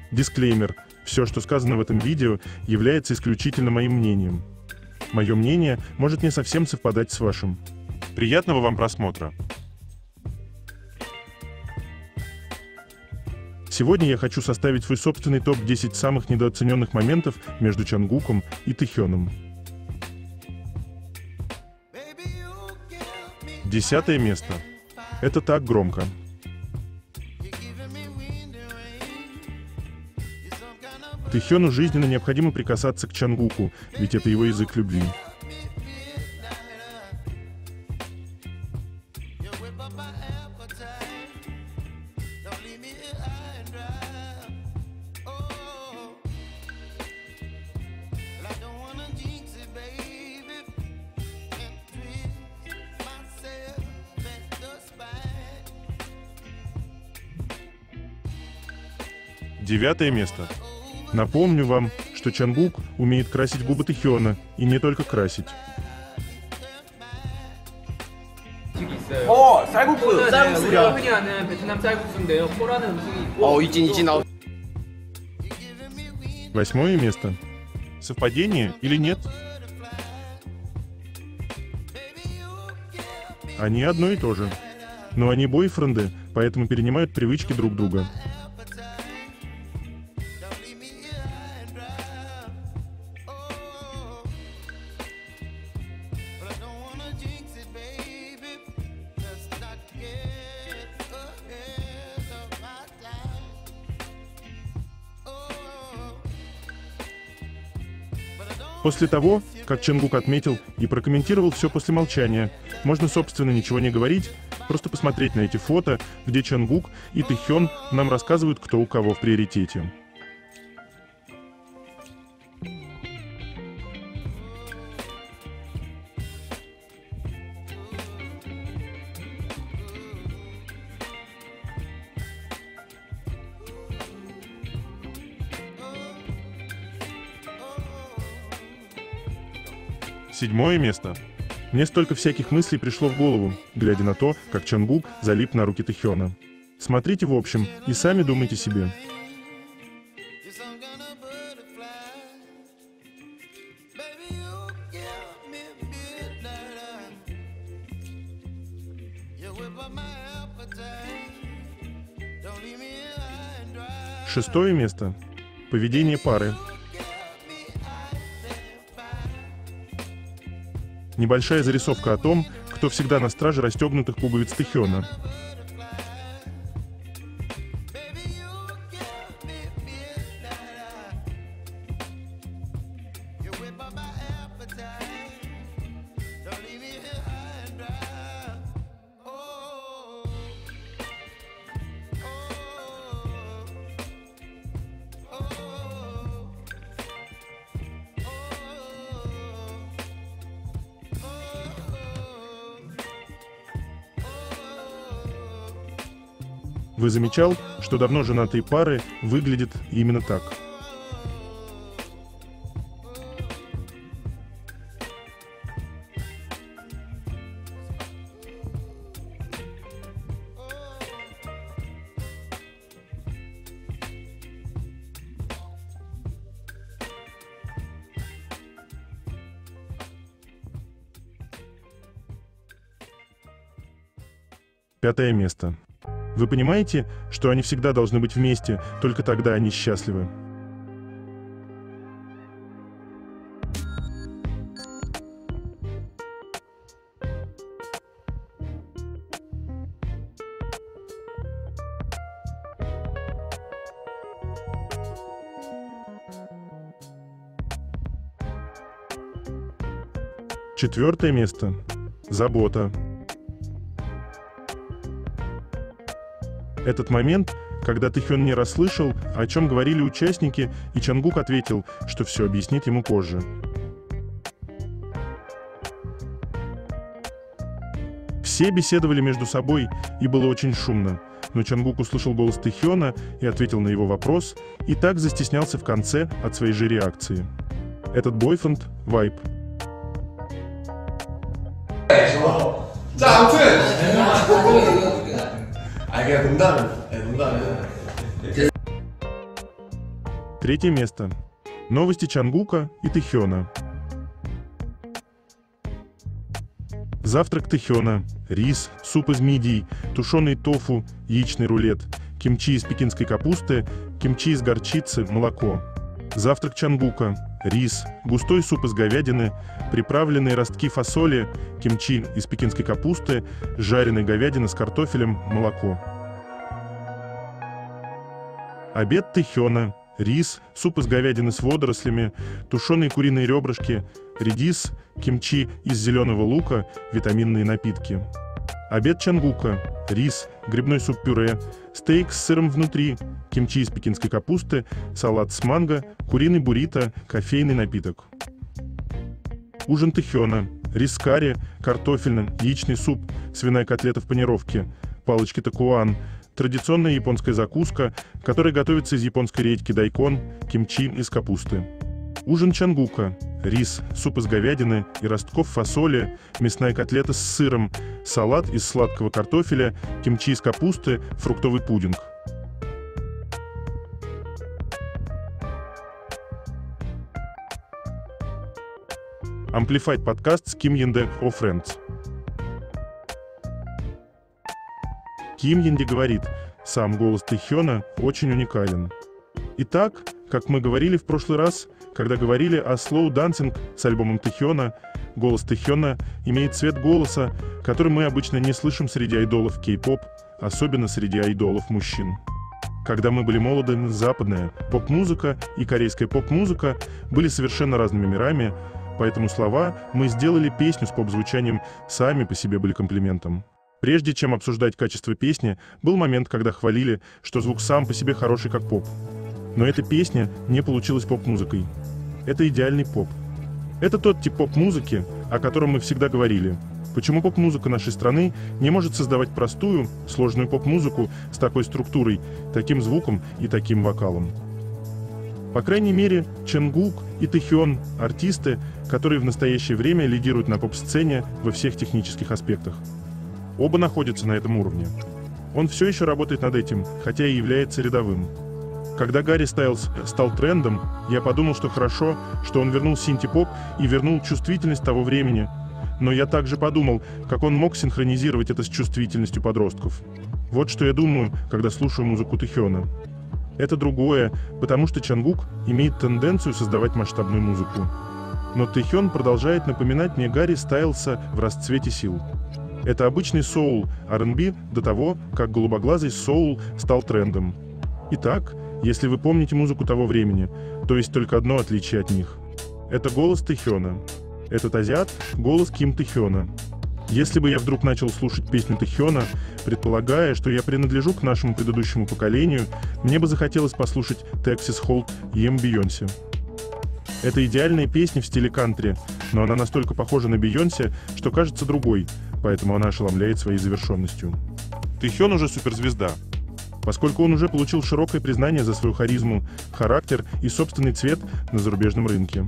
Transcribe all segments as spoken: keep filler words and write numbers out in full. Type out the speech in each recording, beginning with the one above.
Дисклеймер. Все, что сказано в этом видео, является исключительно моим мнением. Мое мнение может не совсем совпадать с вашим. Приятного вам просмотра! Сегодня я хочу составить свой собственный топ десять самых недооцененных моментов между Чангуком и Тэхёном. Десятое место. Это так громко. Тэхёну жизненно необходимо прикасаться к Чангуку, ведь это его язык любви. Девятое место. Напомню вам, что Чангук умеет красить губы Тэхёна, и не только красить. 어, 쌀국수. 쌀국수. 우리가 흔히 아는 베트남 쌀국수인데요. 포라는 음식이 있고. 어, 있진 있진 나. Восьмое место. Совпадение или нет? Они одно и то же. Но они бойфренды, поэтому перенимают привычки друг друга. После того, как Чангук отметил и прокомментировал все после молчания, можно, собственно, ничего не говорить, просто посмотреть на эти фото, где Чангук и Тэхён нам рассказывают, кто у кого в приоритете. Седьмое место. Мне столько всяких мыслей пришло в голову, глядя на то, как Чангук залип на руки Тэхёна. Смотрите в общем и сами думайте себе. Шестое место. Поведение пары. Небольшая зарисовка о том, кто всегда на страже расстегнутых пуговиц Тэхёна. Вы замечал, что давно женатые пары выглядят именно так? Пятое место. Вы понимаете, что они всегда должны быть вместе, только тогда они счастливы. Четвертое место. Забота. Этот момент, когда Тэхён не расслышал, о чем говорили участники, и Чангук ответил, что все объяснит ему позже. Все беседовали между собой, и было очень шумно, но Чангук услышал голос Тэхёна и ответил на его вопрос, и так застеснялся в конце от своей же реакции. Этот бойфренд — вайб. 자, 아무튼 아, 그냥 농담, 네, 농담. Третье место. Новости Чонгука и Тэхёна. Завтрак Тэхёна. Рис, суп из мидий, тушеный тофу, яичный рулет, кимчи из пекинской капусты, кимчи из горчицы, молоко. Завтрак Чонгука. Рис, густой суп из говядины, приправленные ростки фасоли, кимчи из пекинской капусты, жареная говядина с картофелем, молоко. Обед Тэхёна. Рис, суп из говядины с водорослями, тушеные куриные ребрышки, редис, кимчи из зеленого лука, витаминные напитки. Обед Чонгука. Рис, грибной суп-пюре, стейк с сыром внутри, кимчи из пекинской капусты, салат с манго, куриный буррито, кофейный напиток. Ужин Тэхёна. Рис с карри, картофельным, яичный суп, свиная котлета в панировке, палочки такуан, традиционная японская закуска, которая готовится из японской редьки дайкон, кимчи из капусты. Ужин Чонгука. Рис, суп из говядины и ростков фасоли, мясная котлета с сыром, салат из сладкого картофеля, кимчи из капусты, фруктовый пудинг. Amplified подкаст с Ким Янде о Friends. Ким Янде говорит, сам голос Тэхёна очень уникален. Итак, как мы говорили в прошлый раз, когда говорили о Slow Dancing с альбомом Тэхёна, голос Тэхёна имеет цвет голоса, который мы обычно не слышим среди айдолов кей-поп, особенно среди айдолов мужчин. Когда мы были молоды, западная поп-музыка и корейская поп-музыка были совершенно разными мирами, поэтому слова «мы сделали песню с поп-звучанием» сами по себе были комплиментом. Прежде чем обсуждать качество песни, был момент, когда хвалили, что звук сам по себе хороший как поп. Но эта песня не получилась поп-музыкой. Это идеальный поп. Это тот тип поп-музыки, о котором мы всегда говорили. Почему поп-музыка нашей страны не может создавать простую, сложную поп-музыку с такой структурой, таким звуком и таким вокалом? По крайней мере, Чонгук и Тэхён – артисты, которые в настоящее время лидируют на поп-сцене во всех технических аспектах. Оба находятся на этом уровне. Он все еще работает над этим, хотя и является рядовым. Когда Гарри Стайлз стал трендом, я подумал, что хорошо, что он вернул синти-поп и вернул чувствительность того времени. Но я также подумал, как он мог синхронизировать это с чувствительностью подростков. Вот что я думаю, когда слушаю музыку Тэхёна. Это другое, потому что Чонгук имеет тенденцию создавать масштабную музыку. Но Тэхён продолжает напоминать мне Гарри Стайлса в расцвете сил. Это обычный соул, ар энд би до того, как голубоглазый соул стал трендом. Итак, если вы помните музыку того времени, то есть только одно отличие от них. Это голос Тэхёна. Этот азиат — голос Ким Тэхёна. Если бы я вдруг начал слушать песню Тэхёна, предполагая, что я принадлежу к нашему предыдущему поколению, мне бы захотелось послушать Texas Hold Em Бейонсе. Это идеальная песня в стиле кантри, но она настолько похожа на Бейонсе, что кажется другой, поэтому она ошеломляет своей завершенностью. Тэхён уже суперзвезда, поскольку он уже получил широкое признание за свою харизму, характер и собственный цвет на зарубежном рынке.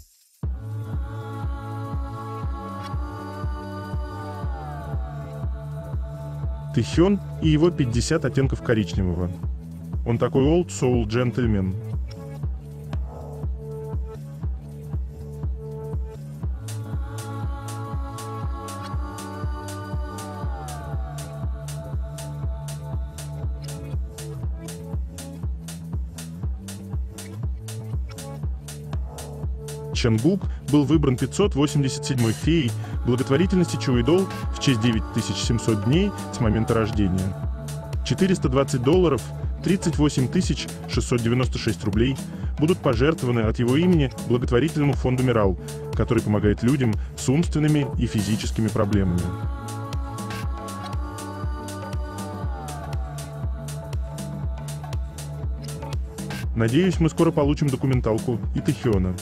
Тэхён и его пятьдесят оттенков коричневого. Он такой old soul джентльмен. Чонгук был выбран пятьсот восемьдесят седьмой феей благотворительности Чуидол в честь девять тысяч семьсот дней с момента рождения. четыреста двадцать долларов, тридцать восемь тысяч шестьсот девяносто шесть рублей будут пожертвованы от его имени благотворительному фонду Мирал, который помогает людям с умственными и физическими проблемами. Надеюсь, мы скоро получим документалку и Тэхёна.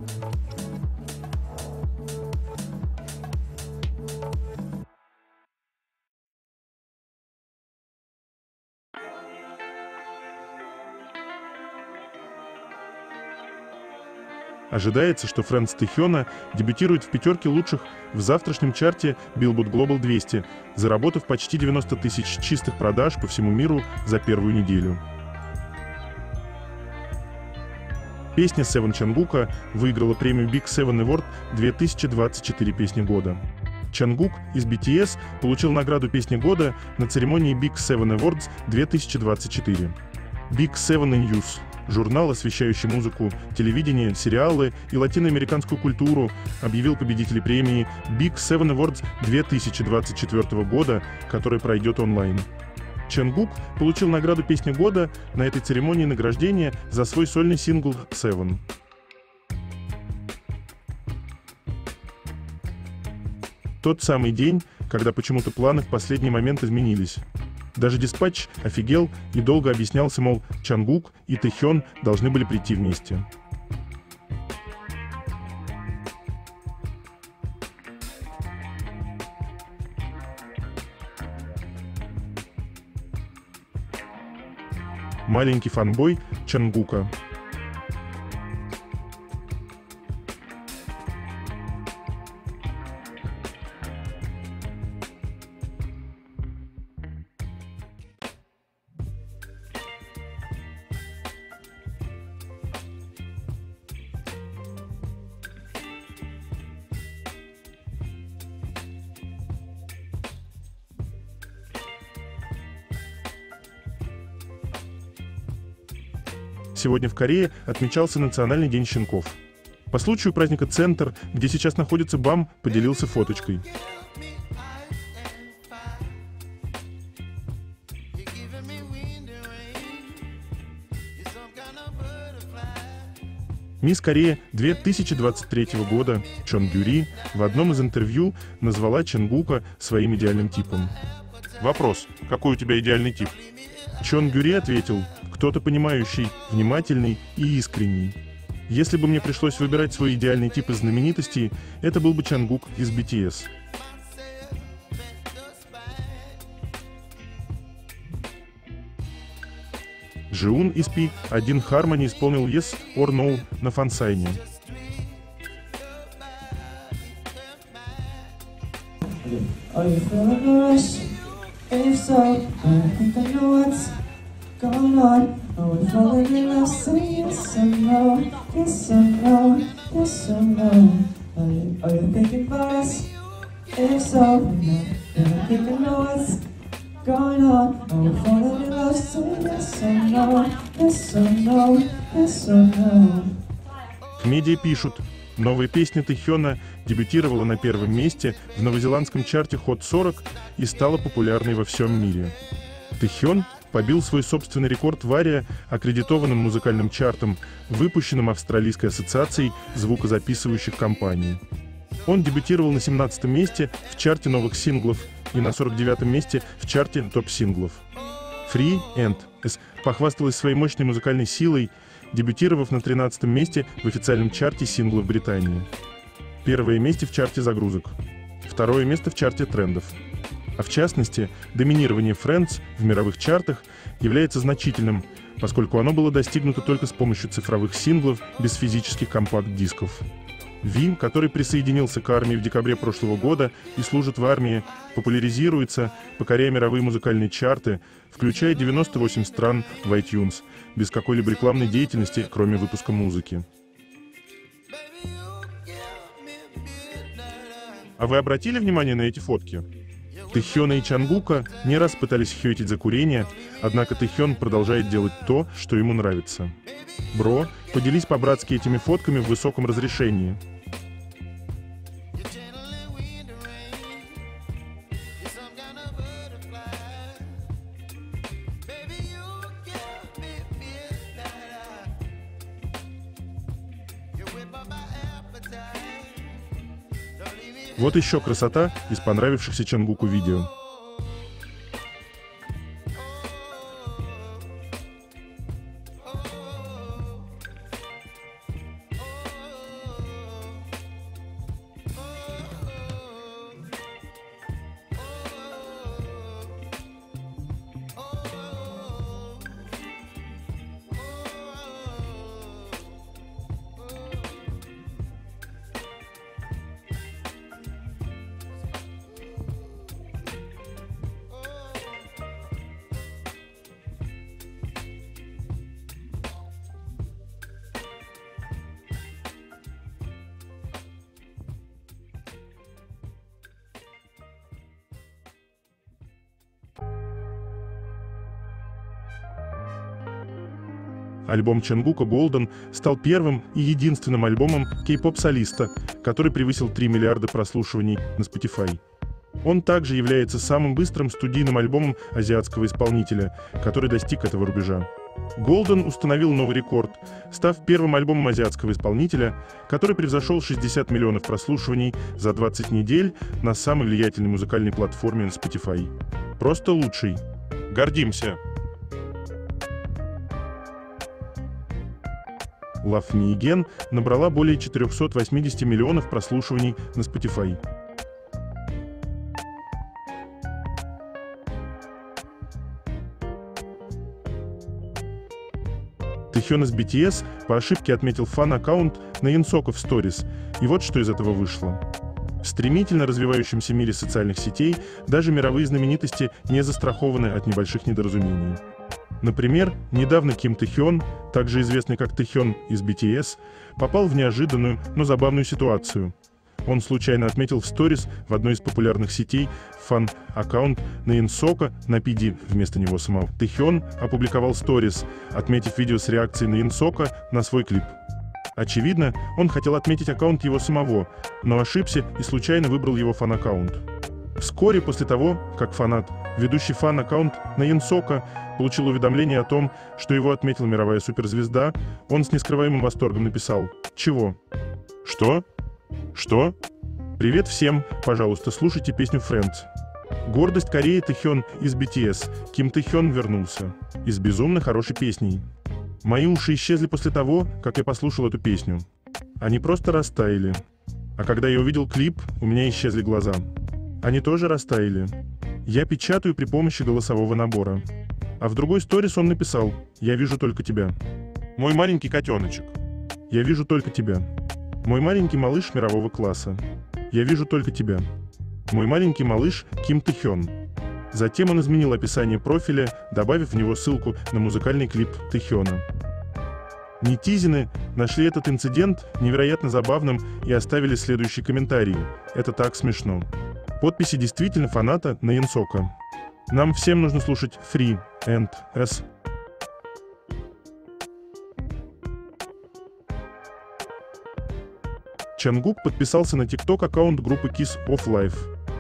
Ожидается, что Friends Тэхёна дебютирует в пятерке лучших в завтрашнем чарте Billboard Global двести, заработав почти девяносто тысяч чистых продаж по всему миру за первую неделю. Песня Seven Чангука выиграла премию Big Seven Award две тысячи двадцать четыре «Песня года». Чангук из би ти эс получил награду «Песня года» на церемонии Big Seven Awards две тысячи двадцать четыре. Big Seven News — журнал, освещающий музыку, телевидение, сериалы и латиноамериканскую культуру, объявил победителей премии Big Seven Awards две тысячи двадцать четвёртого года, которая пройдет онлайн. Чангук получил награду «Песня года» на этой церемонии награждения за свой сольный сингл «Seven». Тот самый день, когда почему-то планы в последний момент изменились. Даже диспатч офигел и долго объяснялся, мол, Чангук и Тэхён должны были прийти вместе. Маленький фанбой Чангука. Сегодня в Корее отмечался Национальный день щенков. По случаю праздника Центр, где сейчас находится БАМ, поделился фоточкой. Мисс Корея две тысячи двадцать третьего года Чон Гюри в одном из интервью назвала Чангука своим идеальным типом. Вопрос: какой у тебя идеальный тип? Чон Гюри ответил: кто-то понимающий, внимательный и искренний. Если бы мне пришлось выбирать свой идеальный тип из знаменитостей, это был бы Чангук из би ти эс. Жиун из Пи один Harmony исполнил Yes or No на фансайне. Going on, are we falling in love? Say yes or no, yes or no, yes or no. Are you, are you thinking about us? If so, no, then I think I know what's going on. Are we falling in love? Say yes or no, yes or no, yes or no. В медиа пишут: новая песня Тэхёна дебютировала на первом месте в новозеландском чарте Hot сорок и стала популярной во всем мире. Тэхён побил свой собственный рекорд в Ария, аккредитованным музыкальным чартом, выпущенным Австралийской ассоциацией звукозаписывающих компаний. Он дебютировал на семнадцатом месте в чарте новых синглов и на сорок девятом месте в чарте топ-синглов. Free and S похвасталась своей мощной музыкальной силой, дебютировав на тринадцатом месте в официальном чарте синглов Британии. Первое место в чарте загрузок. Второе место в чарте трендов. А в частности, доминирование Friends в мировых чартах является значительным, поскольку оно было достигнуто только с помощью цифровых синглов без физических компакт-дисков. Ви, который присоединился к армии в декабре прошлого года и служит в армии, популяризируется, покоряя мировые музыкальные чарты, включая девяносто восемь стран в iTunes, без какой-либо рекламной деятельности, кроме выпуска музыки. А вы обратили внимание на эти фотки? Тэхёна и Чангука не раз пытались хейтить за курение, однако Тэхён продолжает делать то, что ему нравится. Бро, поделись по-братски этими фотками в высоком разрешении. Вот еще красота из понравившихся Чангуку видео. Альбом Чонгука Golden стал первым и единственным альбомом кей-поп-солиста, который превысил три миллиарда прослушиваний на Spotify. Он также является самым быстрым студийным альбомом азиатского исполнителя, который достиг этого рубежа. Golden установил новый рекорд, став первым альбомом азиатского исполнителя, который превзошел шестьдесят миллионов прослушиваний за двадцать недель на самой влиятельной музыкальной платформе Spotify. Просто лучший. Гордимся! Love Me Again набрала более четырехсот восьмидесяти миллионов прослушиваний на Spotify. Тэхён из би ти эс по ошибке отметил фан-аккаунт на Инсока в сторис, и вот что из этого вышло. В стремительно развивающемся мире социальных сетей даже мировые знаменитости не застрахованы от небольших недоразумений. Например, недавно Ким Тэхён, также известный как Тэхён из би ти эс, попал в неожиданную, но забавную ситуацию. Он случайно отметил в сторис в одной из популярных сетей фан-аккаунт на Инсока на пи ди вместо него самого. Тэхён опубликовал сторис, отметив видео с реакцией на Инсока на свой клип. Очевидно, он хотел отметить аккаунт его самого, но ошибся и случайно выбрал его фан-аккаунт. Вскоре после того, как фанат, ведущий фан-аккаунт на Инсока, получил уведомление о том, что его отметила мировая суперзвезда, он с нескрываемым восторгом написал: «Чего? Что? Что? Привет всем, пожалуйста, слушайте песню Friends». Гордость Кореи Тэхён из би ти эс, Ким Тэхён вернулся. И с безумно хорошей песней. Мои уши исчезли после того, как я послушал эту песню. Они просто растаяли. А когда я увидел клип, у меня исчезли глаза. Они тоже растаяли. Я печатаю при помощи голосового набора. А в другой сторис он написал: «Я вижу только тебя. Мой маленький котеночек. Я вижу только тебя. Мой маленький малыш мирового класса. Я вижу только тебя. Мой маленький малыш Ким Тэхён». Затем он изменил описание профиля, добавив в него ссылку на музыкальный клип Тэхёна. Нетизены нашли этот инцидент невероятно забавным и оставили следующий комментарий: «Это так смешно». Подписи действительно фаната на Инсока. Нам всем нужно слушать Free and S. Чонгук подписался на TikTok-аккаунт группы Kiss of Life.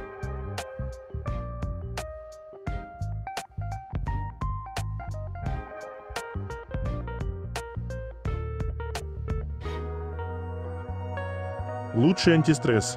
Лучший антистресс.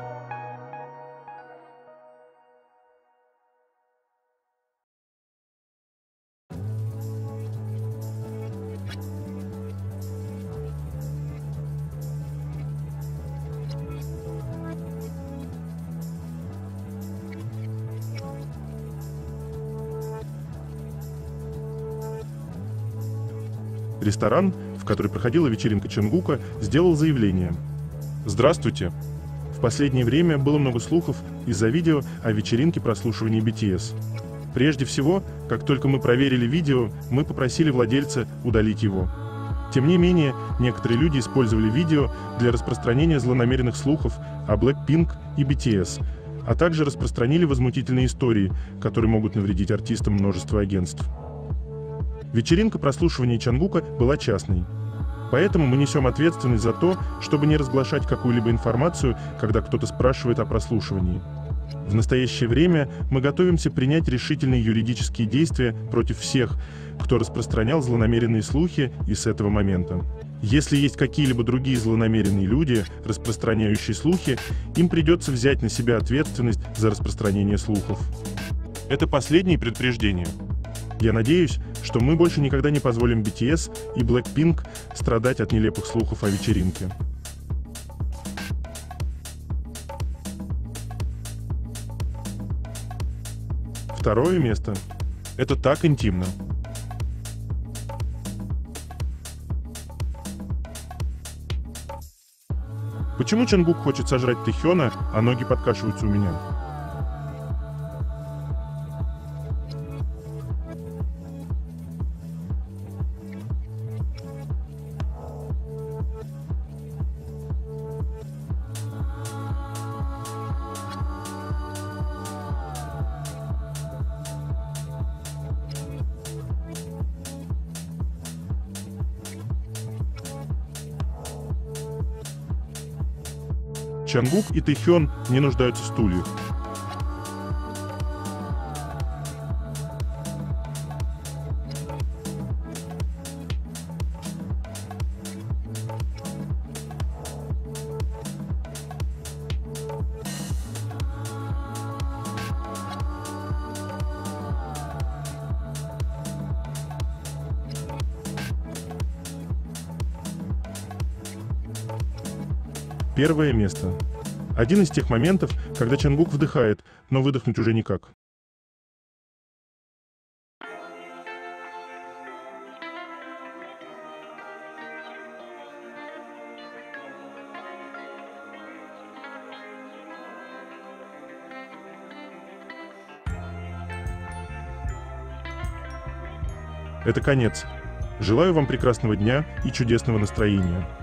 Ресторан, в который проходила вечеринка Чонгука, сделал заявление. Здравствуйте. В последнее время было много слухов из-за видео о вечеринке прослушивания би ти эс. Прежде всего, как только мы проверили видео, мы попросили владельца удалить его. Тем не менее, некоторые люди использовали видео для распространения злонамеренных слухов о Blackpink и би ти эс, а также распространили возмутительные истории, которые могут навредить артистам множества агентств. Вечеринка прослушивания Чонгука была частной. Поэтому мы несем ответственность за то, чтобы не разглашать какую-либо информацию, когда кто-то спрашивает о прослушивании. В настоящее время мы готовимся принять решительные юридические действия против всех, кто распространял злонамеренные слухи и с этого момента. Если есть какие-либо другие злонамеренные люди, распространяющие слухи, им придется взять на себя ответственность за распространение слухов. Это последнее предупреждение. Я надеюсь, что мы больше никогда не позволим би ти эс и Blackpink страдать от нелепых слухов о вечеринке. Второе место. Это так интимно. Почему Чонгук хочет сожрать Тэхёна, а ноги подкашиваются у меня? Чангук и Тэхён не нуждаются в стульях. Первое место. Один из тех моментов, когда Чангук вдыхает, но выдохнуть уже никак. Это конец. Желаю вам прекрасного дня и чудесного настроения.